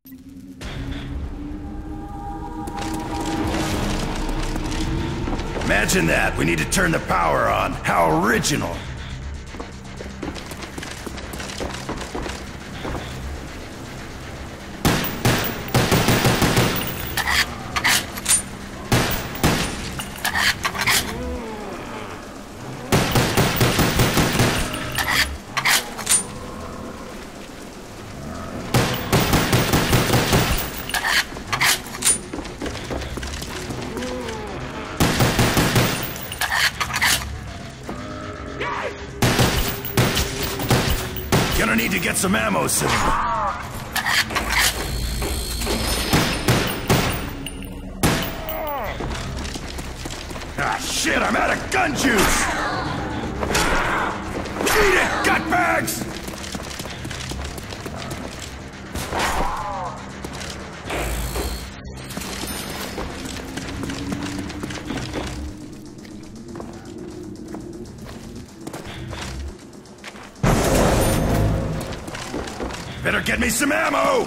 Imagine that. We need to turn the power on. How original. Gonna need to get some ammo soon. Ah, shit, I'm out of gun juice! Eat it, gutbags! Better get me some ammo!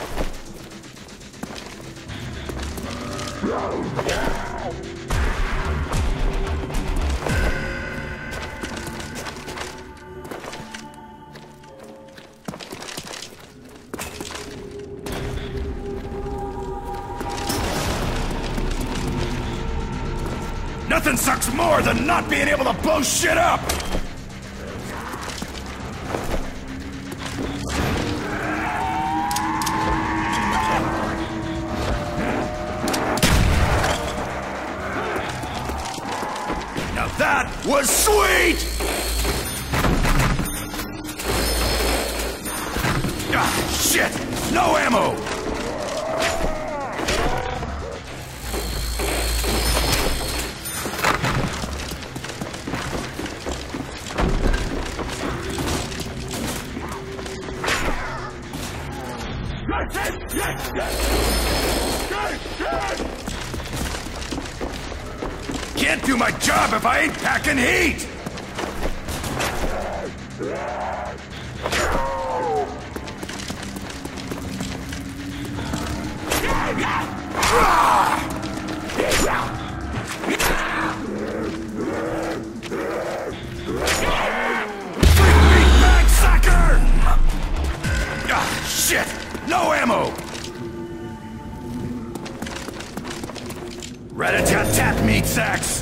Nothing sucks more than not being able to blow shit up! That was sweet! Ah, shit! No ammo! Can't do my job if I ain't packing heat! Meatbag sucker! Ah, shit! No ammo! Rat-a-tat-tat, meat sacks!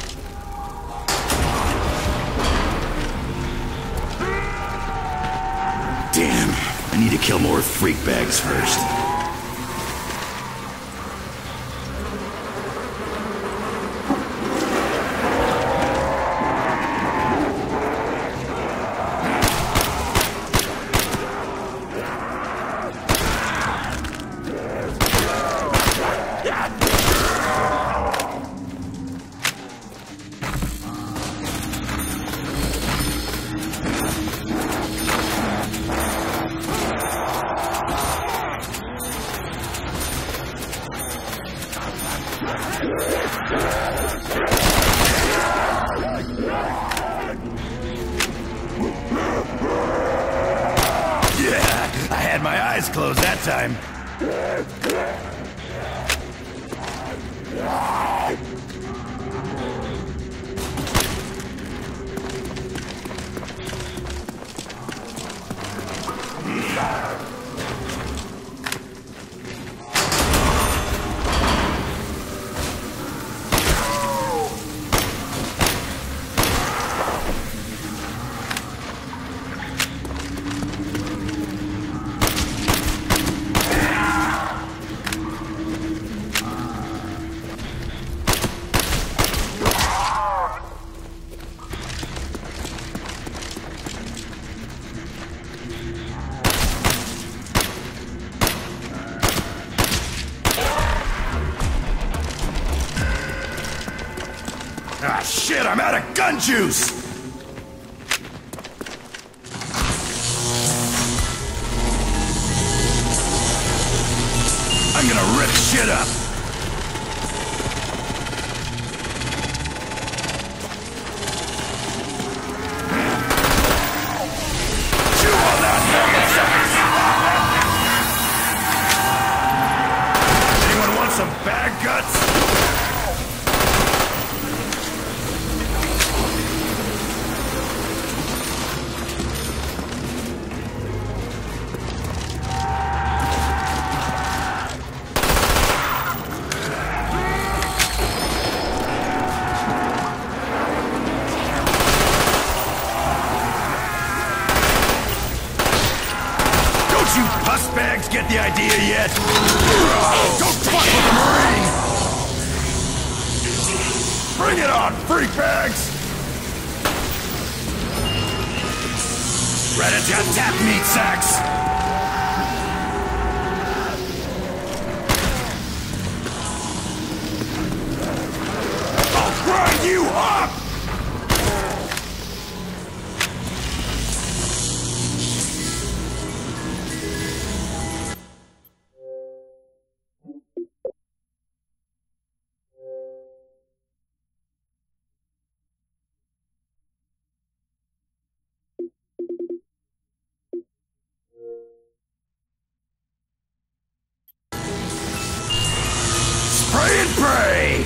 Damn, I need to kill more freak bags first. Yeah, I had my eyes closed that time. Ah, shit, I'm out of gun juice! I'm gonna rip shit up! Chew on that, motherfuckers! Us bags get the idea yet? Don't fuck with the Marine! Bring it on, freak bags! Rat-a-tat-tat, meat sacks! I'll grind you up! Spray and pray!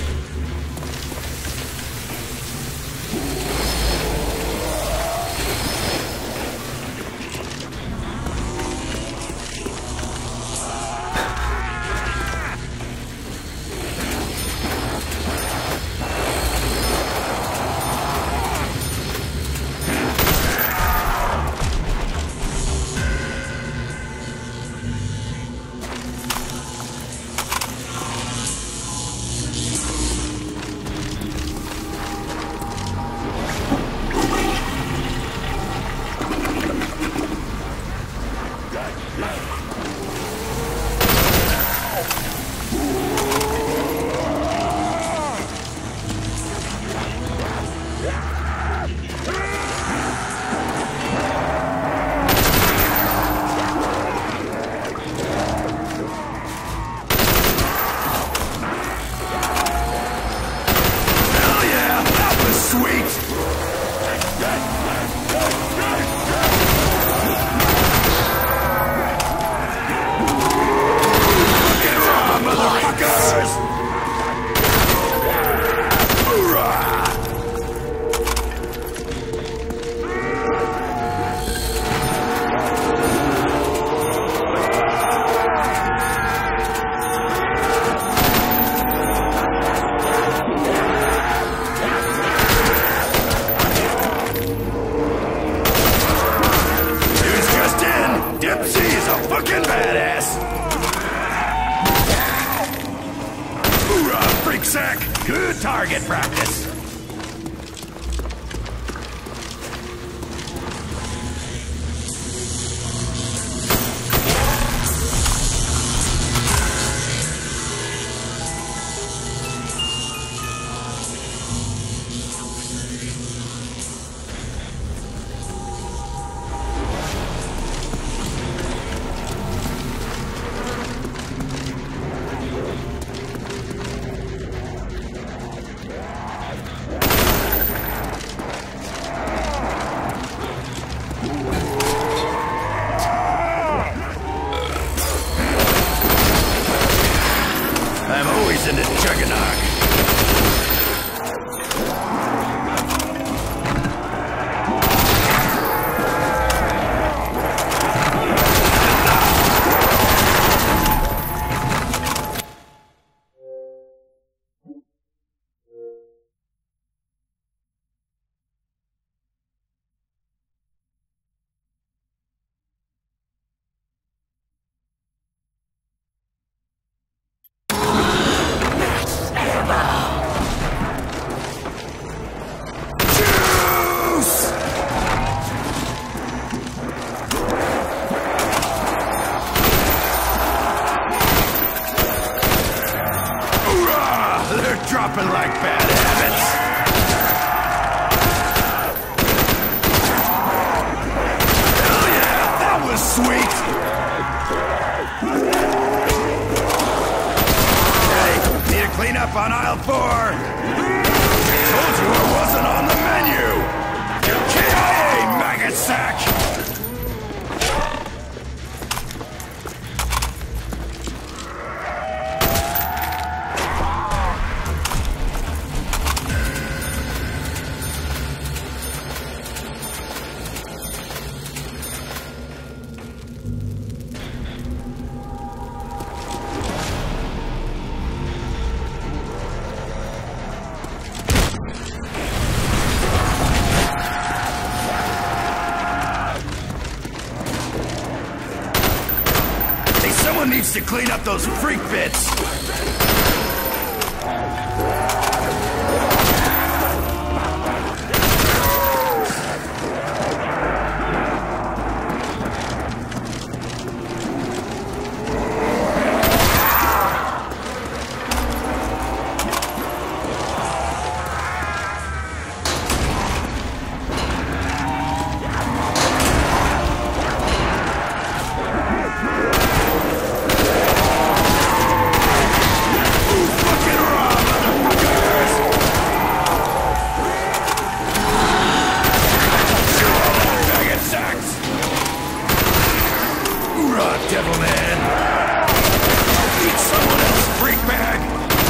Good target practice. I'm always in this juggernaut. Dropping like bad habits. Hell yeah, that was sweet. Hey, need to clean up on aisle 4. Told you I wasn't on the menu. KIA, maggot sack. Someone needs to clean up those freak bits! Devil man! Eat someone else, freak bag!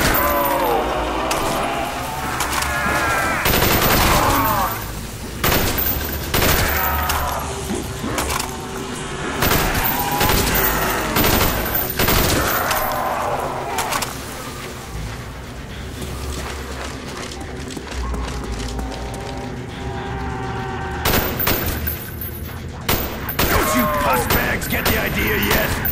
Don't you puss bags get the idea yet?